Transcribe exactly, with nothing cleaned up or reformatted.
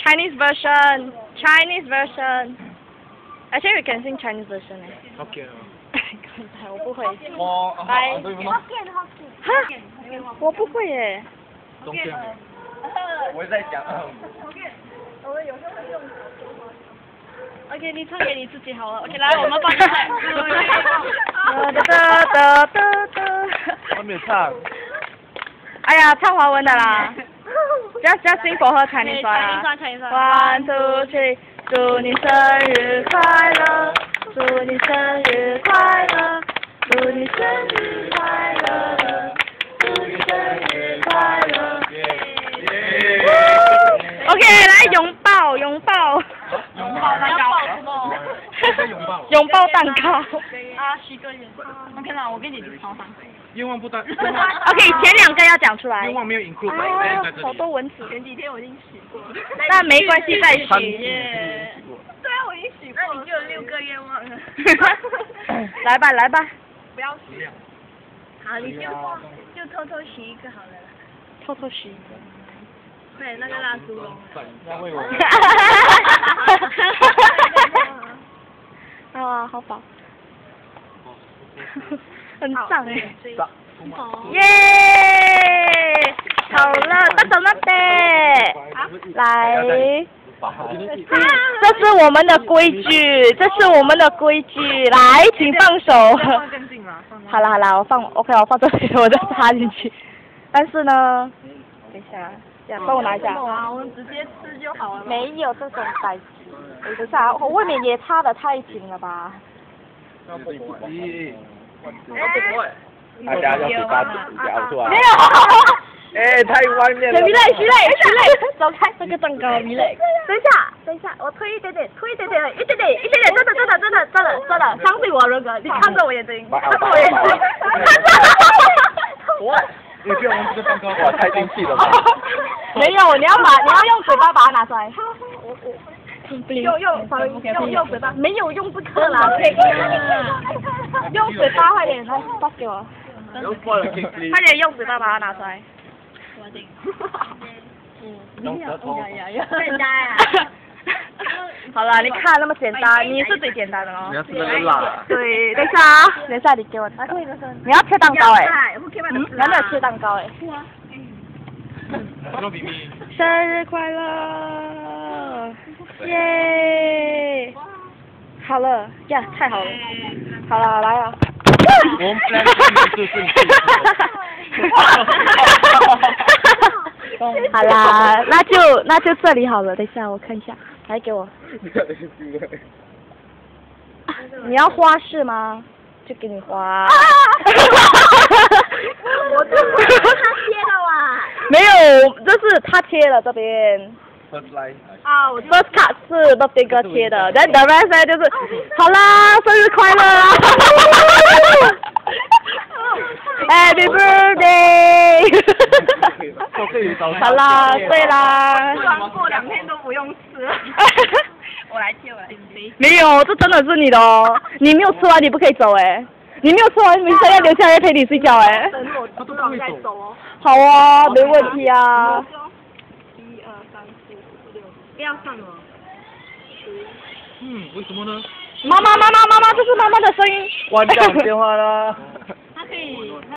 Chinese version, Chinese version. Actually, we can sing Chinese version. 好给啊。 我不会。 哦， 来。 对吗？ 哈？我不会耶。 中间。我在讲。 我们有时候会用。 OK， 你唱给你自己好了。OK， 来，我们帮你来。 哒哒哒哒哒。我没有唱。 哎呀，唱华文的啦。Just just sing for her Chinese one 啊。One two three， 祝你生日快乐，祝你生日快乐，祝你生日快乐，祝你生日快乐。OK， 来拥抱拥抱。 拥抱蛋糕。拥抱。 拥抱蛋糕。 啊，许个愿。OK 啦，我跟姐姐超上。 愿望不单。 OK， 前两个要讲出来。 愿望没有 include 啊， 在这里。 好多文字。 前几天我已经许过。 那没关系，再许。 对啊，我已经许过。那你就有六个愿望了。 来吧，来吧。 不要许。好，你就就偷偷许一个好了啦。 偷偷许一个。 对，那个蜡烛龙。 要为我。 啊，好饱。很胀哎。耶！好了，大手那边。来。这是我们的规矩，这是我们的规矩。来，请放手。好了好了，我放 ，OK， 我放这里，我再插进去。但是呢，等一下，这样帮我拿一下。 啊，我们直接吃就好了。 没有这种摆子。等一下，我外面也插的太紧了吧？ 不急不急。 大家要嘴巴自己咬出来。 没有。 哎，太外面了。 米磊，米磊，米磊，走开！这个蛋糕，米磊。等一下，等一下，我推一点点，推一点点，一点点，一点点，真的，真的，真的，真的，真的，相信我，荣哥，你看着我眼睛，看着我眼睛，看着我。 你不要玩这个蛋糕， 哇，太生气了吧？ 没有，你要把，你要用嘴巴把它拿出来。用用用用嘴巴，没有用这个啦，用嘴巴快点，来，把给我。快点用嘴巴把它拿出来。我定。 用舌头。 简单呀。 好了，你看那么简单，你是最简单的咯。 你要吃那个辣。 对，等一下啊，等一下你给我。你要切蛋糕哎。 嗯。 你要没有切蛋糕哎。生日快乐！耶！好了呀，太好了。好了，来啊。 我们 plan 就是顺序。 好啦，那就那就这里好了。等一下，我看一下，来给我。你要花式吗？就给你花。 我这不是他贴的哇。 没有，这是他贴了这边。 First line。 啊，我 First card 是 birthday 哥贴的，但 the rest 呢就是好啦，生日快乐啦 ！Happy birthday！ 好啦，对啦。 吃完过两天都不用吃了。我来贴，我来贴。 没有，这真的是你的哦。你没有吃完，你不可以走哎。你没有吃完，明生要留下来陪你睡觉哎。 等我吃完再走哦。 好啊，没问题啊。 一二三四五六，不要上哦。 嗯，为什么呢？ 妈妈妈妈妈妈，这是妈妈的声音。 关掉电话啦。 他可以。